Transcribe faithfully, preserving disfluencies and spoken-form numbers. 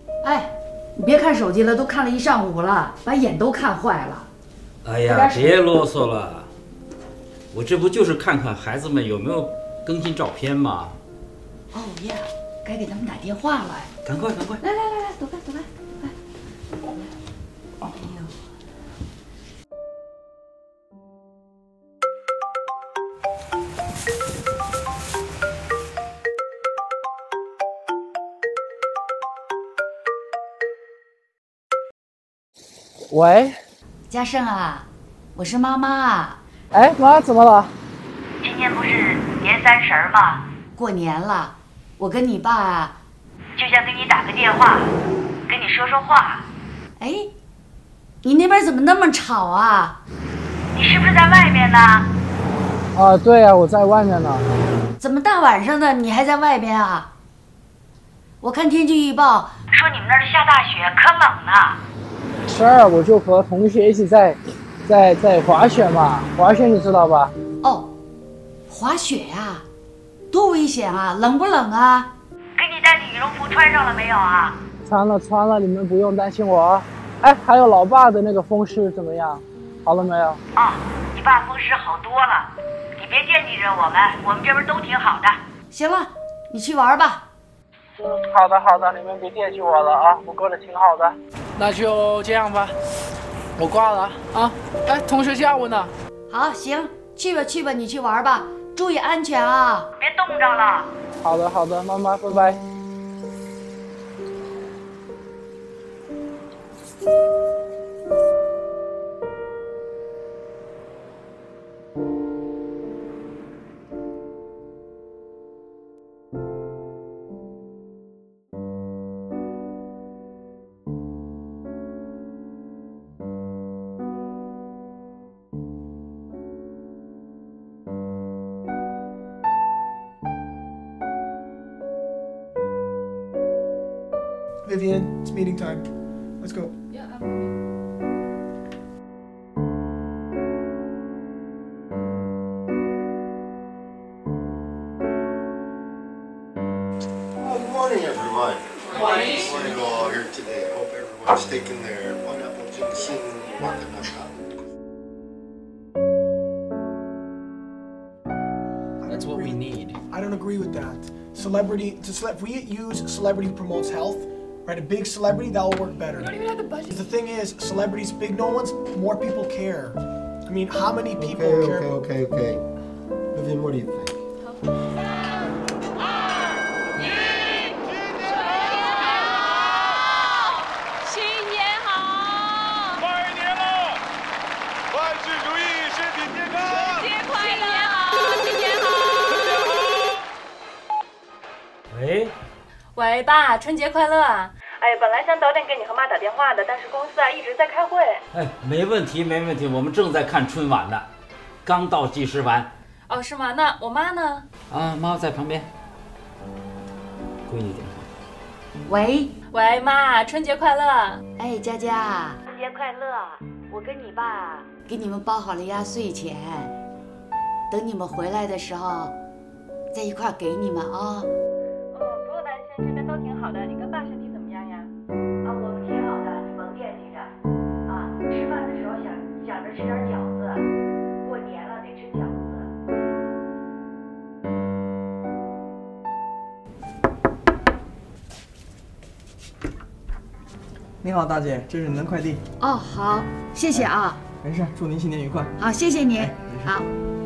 哎，你别看手机了，都看了一上午了，把眼都看坏了。 哎呀，别啰嗦了，我这不就是看看孩子们有没有更新照片吗？ 哦呀，该给他们打电话了。 赶快，赶快！ 来来来来，走开，走开，走开。哎呦。 喂， 嘉盛啊，我是妈妈。 哎，妈，怎么了？ 今天不是年三十吗？过年了，我跟你爸啊，就想给你打个电话，跟你说说话。哎，你那边怎么那么吵啊？你是不是在外面呢？ 啊，对呀、啊，我在外面呢。 怎么大晚上的你还在外边啊？我看天气预报说你们那儿下大雪，可冷呢。 是儿，我就和同学一起在，在在滑雪嘛，滑雪你知道吧？ 哦，滑雪呀、啊，多危险啊！冷不冷啊？给你带的羽绒服穿上了没有啊？ 穿了穿了，你们不用担心我。哎，还有老爸的那个风湿怎么样？好了没有？ 哦，你爸风湿好多了，你别惦记着我们，我们这边都挺好的。行了，你去玩吧。 嗯，好的好的，你们别惦记我了啊，我过得挺好的。那就这样吧，我挂了啊。哎，同学叫我呢。 好，行，去吧去吧，你去玩吧，注意安全啊，别冻着了。 好的好的，妈妈，拜拜。 Vivian, it's meeting time. Let's go. Yeah, I'm coming. Oh, good morning, everyone. Good morning. Morning, all here today. I hope everyone's taking their pineapple ginseng wakanaka. That's what we need. I don't agree with that. Celebrity, to cele if we use celebrity promotes health, right? A big celebrity, that will work better. We don't even have the budget. The thing is, celebrities, big known ones, more people care. I mean, how many people Okay, care? okay, okay, okay. Vivian, what do you think? Hey. 喂， 喂，爸，春节快乐啊！哎，本来想早点给你和妈打电话的，但是公司啊一直在开会。 哎，没问题，没问题，我们正在看春晚呢，刚到计时完。 哦，是吗？那我妈呢？ 啊，妈在旁边。闺女电话。 喂， 喂，妈，春节快乐！ 哎，佳佳，春节快乐！我跟你爸给你们包好了压岁钱，等你们回来的时候再一块给你们啊。 不用担心，这边都挺好的。你跟爸身体怎么样呀？ 啊，我们挺好的，你甭惦记着。啊，吃饭的时候想想着吃点饺子，过年了得吃饺子。 你好，大姐，这是您的快递。 哦，好，谢谢啊。 没事，祝您新年愉快。 好，谢谢您。 哎、 好。